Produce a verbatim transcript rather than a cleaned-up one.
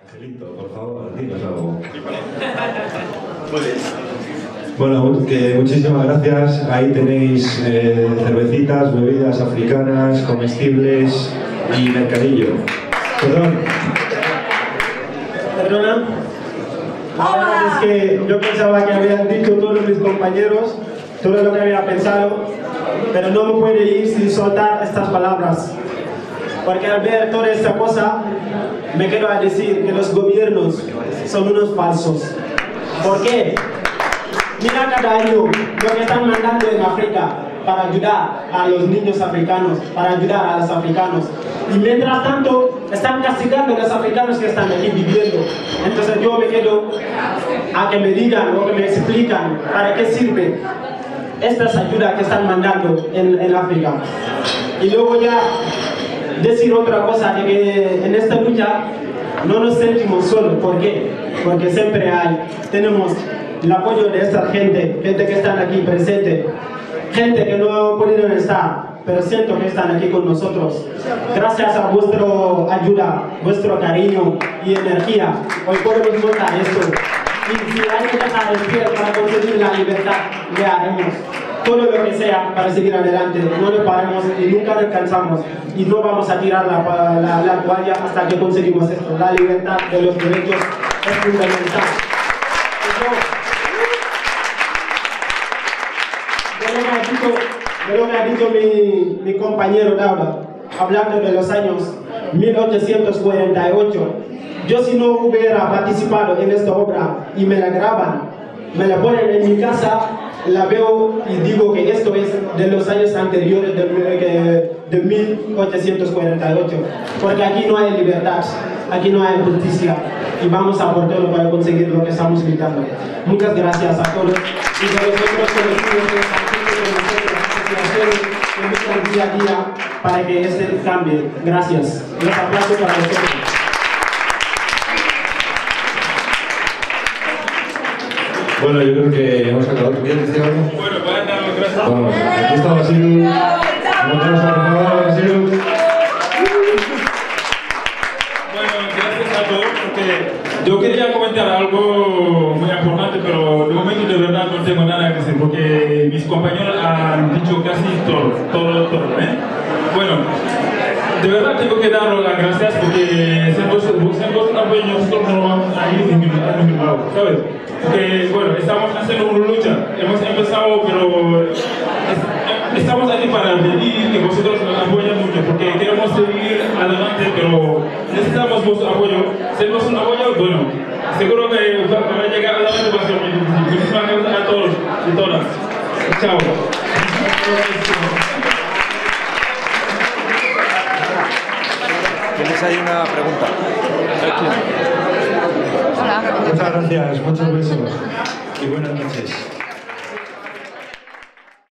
Angelito, por favor, dinos algo. Bueno, que muchísimas gracias. Ahí tenéis eh, cervecitas, bebidas africanas, comestibles y mercadillo. Perdón. Perdona. La verdad es que yo pensaba que habían dicho todos mis compañeros todo lo que había pensado, pero no me puedo ir sin soltar estas palabras. Porque al ver toda esta cosa, me quiero decir que los gobiernos son unos falsos. ¿Por qué? Mira cada año lo que están mandando en África para ayudar a los niños africanos, para ayudar a los africanos. Y mientras tanto, están castigando a los africanos que están aquí viviendo. Entonces yo me quedo a que me digan o que me explican para qué sirve estas ayudas que están mandando en, en África. Y luego ya decir otra cosa, de que en esta lucha no nos sentimos solos. ¿Por qué? Porque siempre hay, tenemos el apoyo de esta gente, gente que están aquí presente, gente que no pudieron estar, pero siento que están aquí con nosotros. Gracias a vuestra ayuda, vuestro cariño y energía, hoy podemos montar esto. Y si hay que dejar el pie para conseguir la libertad, le haremos todo lo que sea para seguir adelante. No le paremos y nunca descansamos. Y no vamos a tirar la, la, la toalla hasta que conseguimos esto. La libertad de los derechos es fundamental. De lo que ha dicho mi, mi compañero Laura, hablando de los años mil ochocientos cuarenta y ocho, yo si no hubiera participado en esta obra y me la graban, me la ponen en mi casa, la veo y digo que esto es de los años anteriores de, de mil ochocientos cuarenta y ocho, porque aquí no hay libertad, aquí no hay justicia y vamos a por todo para conseguir lo que estamos gritando. Muchas gracias a todos y a los otros colectivos que están aquí con nosotros, que luchan día a día para que este cambie. Gracias. Un aplauso para nosotros. Bueno, yo creo que hemos acabado. ¿Quieres decir algo? Bueno, pueden dar las gracias. Vamos, aquí está Basiru. ¿Cómo tenemos a por Basiru? Bueno, gracias a todos, porque yo quería comentar algo muy importante, pero de momento de verdad no tengo nada que decir, porque mis compañeros han dicho casi todo, todo, todo, ¿eh? Bueno, de verdad tengo que dar las gracias porque siendo siendo apoyo nosotros no vamos a ir en ningún lado, ¿sabes? Porque, bueno, estamos haciendo una lucha, hemos empezado, pero es, estamos aquí para pedir que vosotros nos apoyen mucho, porque queremos seguir adelante, pero necesitamos vuestro apoyo. Si no es un apoyo, bueno, seguro que va a llegar a la motivación. Muchísimas gracias a todos y todas. Chao. ¿Tienes ahí una pregunta? Muchas gracias, muchos besos y buenas noches.